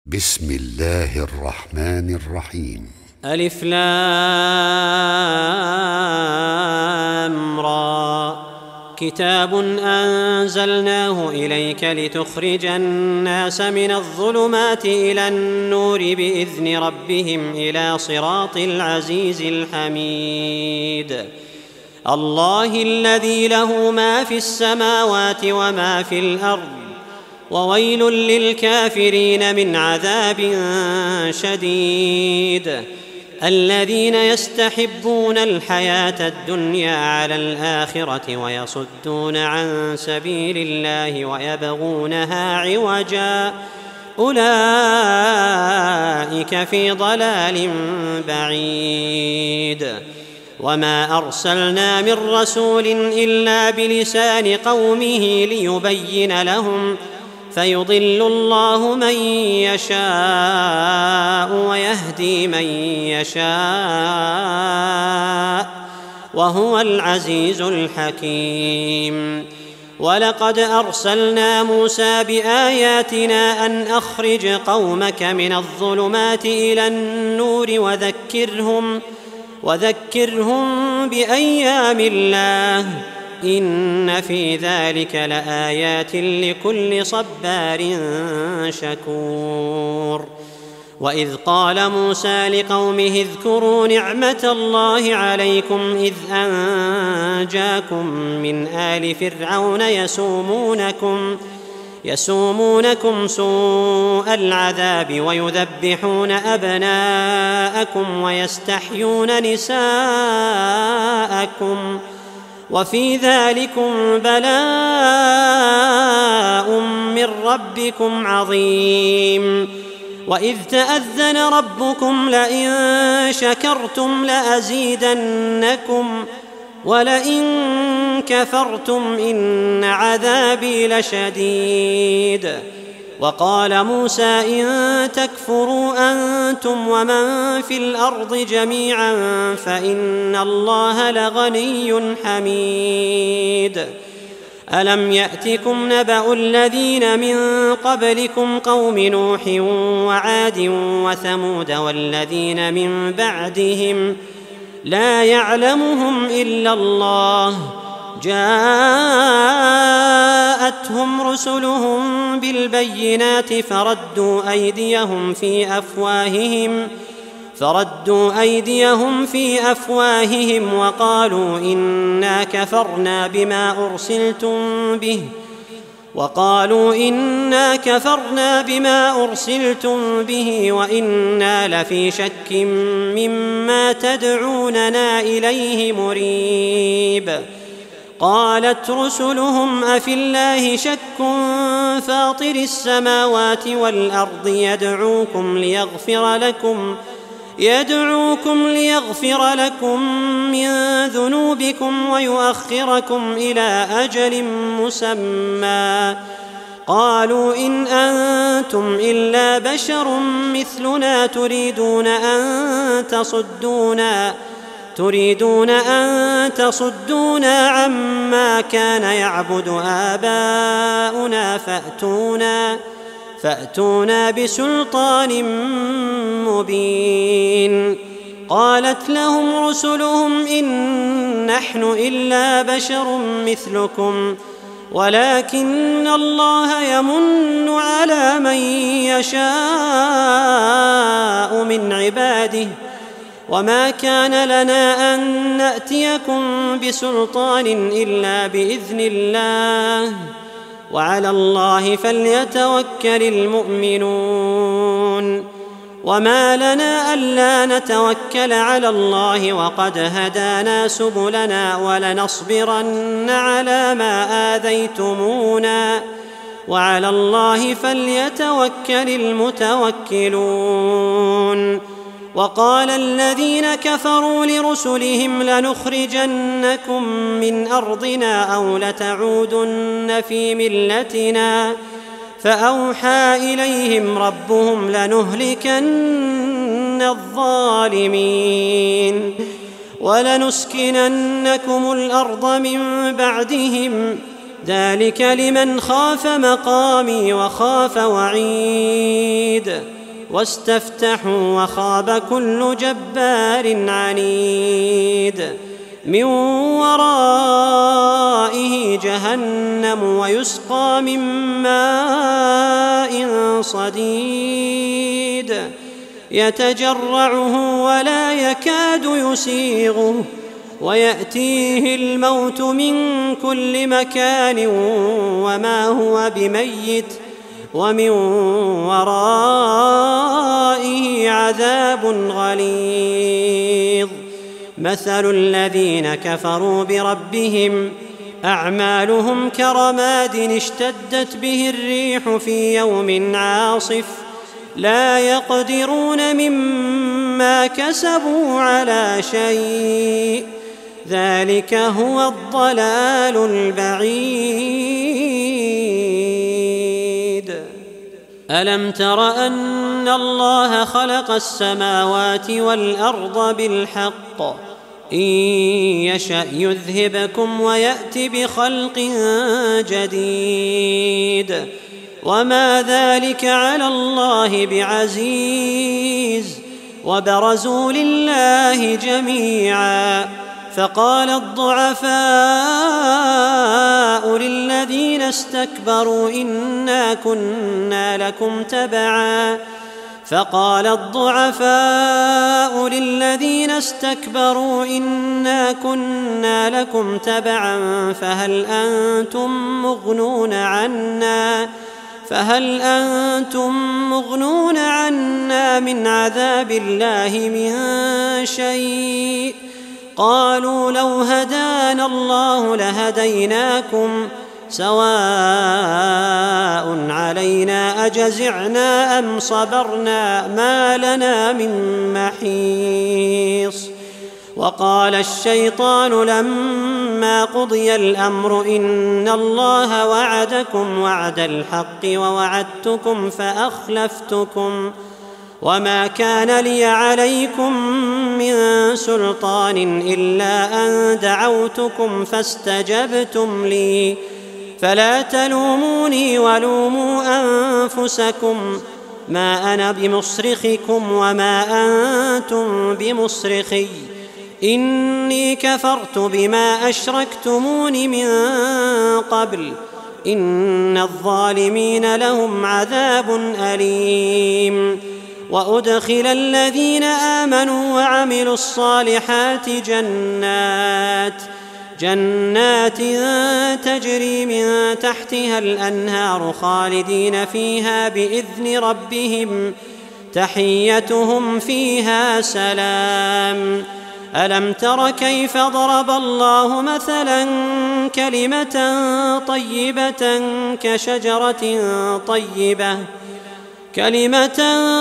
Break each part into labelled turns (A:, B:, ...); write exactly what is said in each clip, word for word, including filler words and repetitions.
A: بسم الله الرحمن الرحيم.
B: ألف لام را. كتاب أنزلناه إليك لتخرج الناس من الظلمات إلى النور بإذن ربهم إلى صراط العزيز الحميد. الله الذي له ما في السماوات وما في الأرض، وويل للكافرين من عذاب شديد. الذين يستحبون الحياة الدنيا على الآخرة ويصدون عن سبيل الله ويبغونها عوجا، أولئك في ضلال بعيد. وما أرسلنا من رسول إلا بلسان قومه ليبين لهم، فيضل الله من يشاء ويهدي من يشاء، وهو العزيز الحكيم. ولقد أرسلنا موسى بآياتنا أن أخرج قومك من الظلمات إلى النور وذكرهم وذكرهم بأيام الله، إن في ذلك لآيات لكل صبار شكور. وإذ قال موسى لقومه اذكروا نعمة الله عليكم إذ أنجاكم من آل فرعون يسومونكم يسومونكم سوء العذاب ويذبحون أبناءكم ويستحيون نساءكم، وفي ذلكم بلاء من ربكم عظيم. وإذ تأذن ربكم لئن شكرتم لأزيدنكم ولئن كفرتم إن عذابي لشديد. وقال موسى إن تكفروا أنتم ومن في الأرض جميعا فإن الله لغني حميد. ألم يأتكم نبأ الذين من قبلكم قوم نوح وعاد وثمود والذين من بعدهم لا يعلمهم إلا الله، جاءتهم رسلهم بالبينات فردوا أيديهم في أفواههم فردوا أيديهم في أفواههم وقالوا إنا كفرنا بما أرسلتم به وقالوا إنا كفرنا بما أرسلتم به وإنا لفي شك مما تدعوننا إليه مريب. قالت رسلهم أفي الله شك فاطر السماوات والأرض يدعوكم ليغفر لكم يدعوكم ليغفر لكم من ذنوبكم ويؤخركم إلى أجل مسمى. قالوا إن أنتم إلا بشر مثلنا تريدون أن تصدونا تريدون أن تصدونا عما كان يعبد آباؤنا فأتونا فأتونا بسلطان مبين. قالت لهم رسلهم إن نحن إلا بشر مثلكم ولكن الله يمن على من يشاء من عباده، وما كان لنا أن نأتيكم بسلطان إلا بإذن الله، وعلى الله فليتوكل المؤمنون. وما لنا ألا نتوكل على الله وقد هدانا سبلنا ولنصبرن على ما آذيتمونا، وعلى الله فليتوكل المتوكلون. وقال الذين كفروا لرسلهم لنخرجنكم من أرضنا أو لتعودن في ملتنا، فأوحى إليهم ربهم لنهلكن الظالمين ولنسكننكم الأرض من بعدهم، ذلك لمن خاف مقامي وخاف وعيد واستفتحوا وخاب كل جبار عنيد من ورائه جهنم ويسقى من ماء صديد يتجرعه ولا يكاد يسيغه ويأتيه الموت من كل مكان وما هو بميت ومن ورائه عذاب غليظ مثل الذين كفروا بربهم أعمالهم كرماد اشتدت به الريح في يوم عاصف لا يقدرون مما كسبوا على شيء ذلك هو الضلال البعيد ألم تر أن الله خلق السماوات والأرض بالحق إن يشأ يذهبكم ويأت بخلق جديد وما ذلك على الله بعزيز وبرزوا لله جميعا فقال الضعفاء للذين استكبروا إنا كنا لكم تبعا فقال الضعفاء للذين استكبروا إنا كنا لكم تبعا فهل أنتم مغنون عنا فهل أنتم مغنون عنا من عذاب الله من شيء قالوا لو هدانا الله لهديناكم سواء علينا أجزعنا أم صبرنا ما لنا من محيص وقال الشيطان لما قضي الأمر إن الله وعدكم وعد الحق ووعدتكم فأخلفتكم وما كان لي عليكم من سلطان إلا أن دعوتكم فاستجبتم لي فلا تلوموني ولوموا أنفسكم ما أنا بمصرخكم وما أنتم بمصرخي إني كفرت بما أشركتمون من قبل إن الظالمين لهم عذاب أليم وأدخل الذين آمنوا وعملوا الصالحات جنات جنات تجري من تحتها الأنهار خالدين فيها بإذن ربهم تحيتهم فيها سلام ألم تر كيف ضرب الله مثلا كلمة طيبة كشجرة طيبة كلمة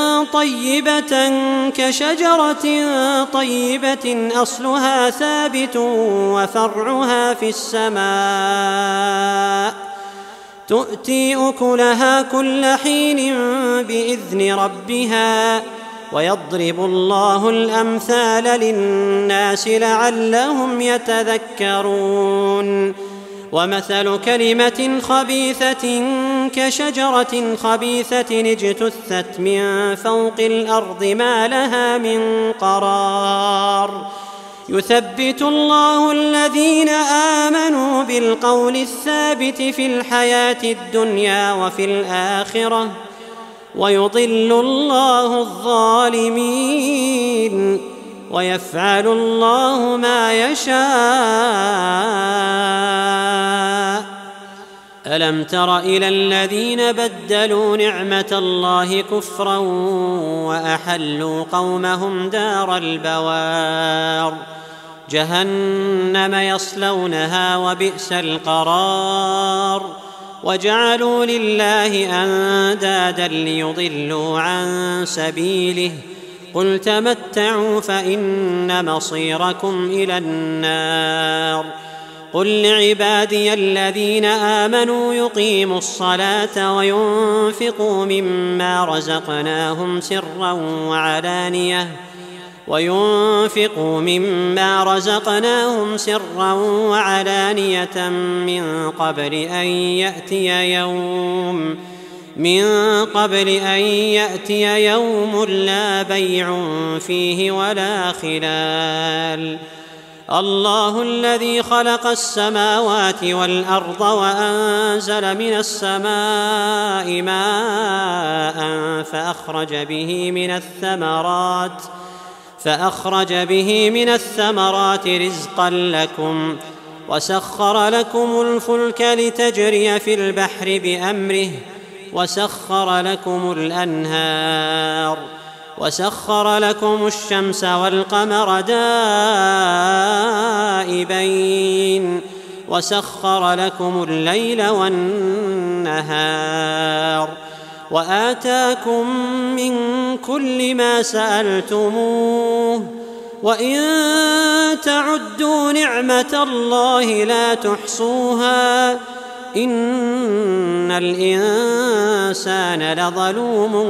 B: طيبة كشجرة طيبة أصلها ثابت وفرعها في السماء تؤتي أكلها كل حين بإذن ربها ويضرب الله الأمثال للناس لعلهم يتذكرون ومثل كلمة خبيثة كشجرة خبيثة اجتثت من فوق الأرض ما لها من قرار يثبت الله الذين آمنوا بالقول الثابت في الحياة الدنيا وفي الآخرة ويضل الله الظالمين ويفعل الله ما يشاء ألم تر إلى الذين بدلوا نعمة الله كفرا وأحلوا قومهم دار البوار جهنم يصلونها وبئس القرار وجعلوا لله أندادا ليضلوا عن سبيله قل تمتعوا فإن مصيركم إلى النار قل لعبادي الذين آمنوا يقيموا الصلاة وينفقوا مما رزقناهم سرا وعلانية وينفقوا مما رزقناهم سرا وعلانية من قبل أن يأتي يوم من قبل أن يأتي يوم لا بيع فيه ولا خلال. الله الذي خلق السماوات والأرض وأنزل من السماء ماء فأخرج به من الثمرات فأخرج به من الثمرات رزقا لكم وسخر لكم الفلك لتجري في البحر بأمره وسخر لكم الأنهار وسخر لكم الشمس والقمر دائبين وسخر لكم الليل والنهار وآتاكم من كل ما سألتموه وإن تعدوا نعمة الله لا تحصوها إن الإنسان لظلوم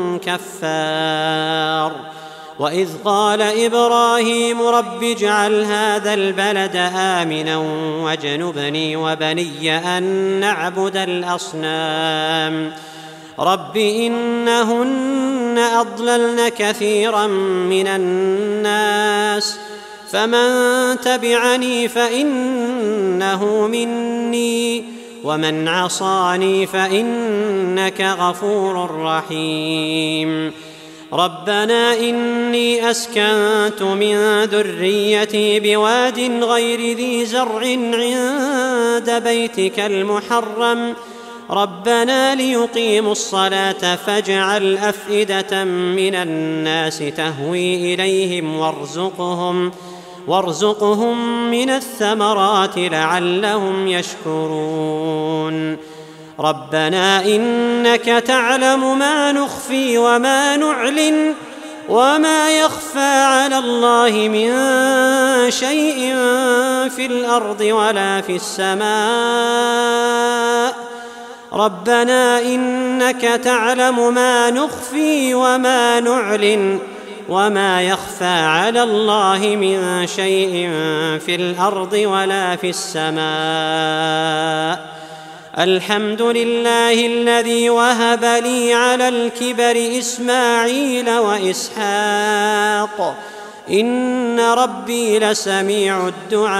B: كفار. وإذ قال إبراهيم رب اجعل هذا البلد آمنا واجنبني وبني أن نعبد الأصنام رب إنهن أضللن كثيرا من الناس فمن تبعني فإنه مني ومن عصاني فإنك غفور رحيم. ربنا إني أسكنت من ذريتي بواد غير ذي زرع عند بيتك المحرم ربنا ليقيموا الصلاة فاجعل أفئدة من الناس تهوي إليهم وارزقهم وارزقهم من الثمرات لعلهم يشكرون. ربنا إنك تعلم ما نخفي وما نعلن وما يخفى على الله من شيء في الأرض ولا في السماء ربنا إنك تعلم ما نخفي وما نعلن وما يخفى على الله من شيء في الأرض ولا في السماء الحمد لله الذي وهب لي على الكبر إسماعيل وإسحاق إن ربي لسميع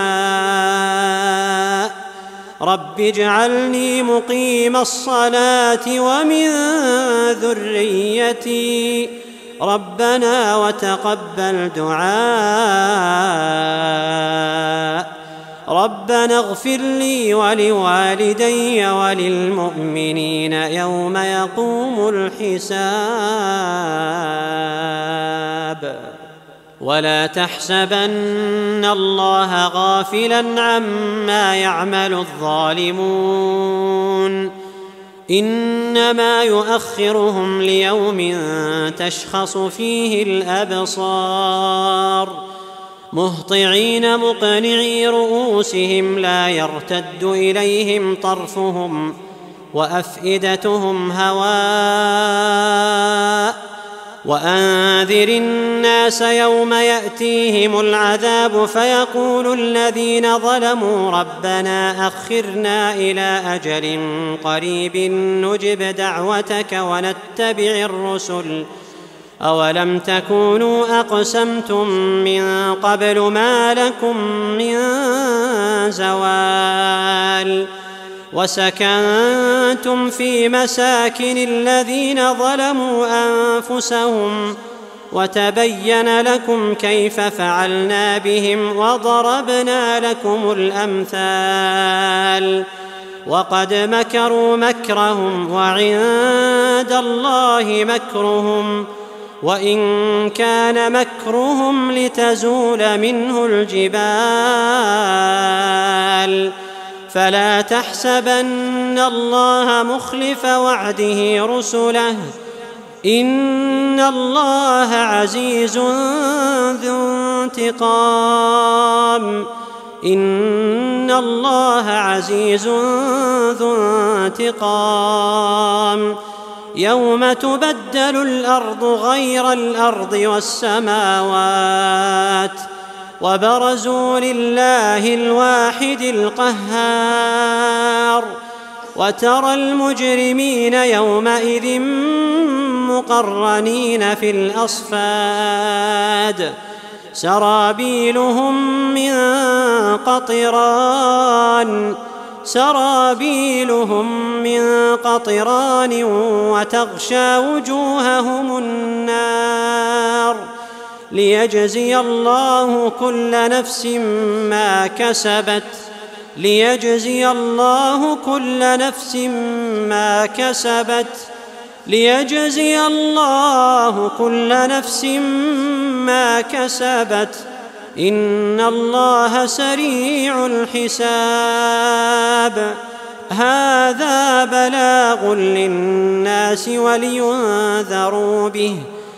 B: الدعاء رب اجعلني مقيم الصلاة ومن ذريتي ربنا وتقبل دعاء ربنا اغفر لي ولوالدي وللمؤمنين يوم يقوم الحساب. ولا تحسبن الله غافلا عما يعمل الظالمون إنما يؤخرهم ليوم تشخص فيه الأبصار مهطعين مقنعي رؤوسهم لا يرتد إليهم طرفهم وأفئدتهم هواء وأنذر الناس يوم يأتيهم العذاب فيقول الذين ظلموا ربنا أخرنا إلى أجل قريب نجب دعوتك ونتبع الرسل أولم تكونوا أقسمتم من قبل ما لكم من زوال وسكنتم في مساكن الذين ظلموا أنفسهم وتبين لكم كيف فعلنا بهم وضربنا لكم الأمثال وقد مكروا مكرهم وعند الله مكرهم وإن كان مكرهم لتزول منه الجبال فلا تحسبن الله مخلف وعده رسله إن الله عزيز ذو انتقام إن الله عزيز ذو انتقام يوم تبدل الأرض غير الأرض والسماوات وبرزوا لله الواحد القهار وترى المجرمين يومئذ مقرنين في الأصفاد سرابيلهم من قطران سرابيلهم من قطران وتغشى وجوههم النار ليجزي الله كل نفس ما كسبت ليجزي الله كل نفس ما كسبت ليجزي الله كل نفس ما كسبت إن الله سريع الحساب هذا بلاغ للناس ولينذروا به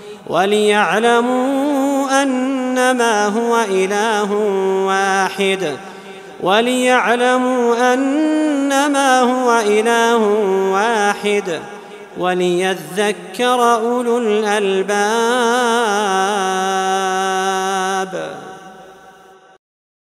B: وليعلموا أنما هو إله واحد وليعلموا أنما هو إله واحد وليذكر أولو الألباب.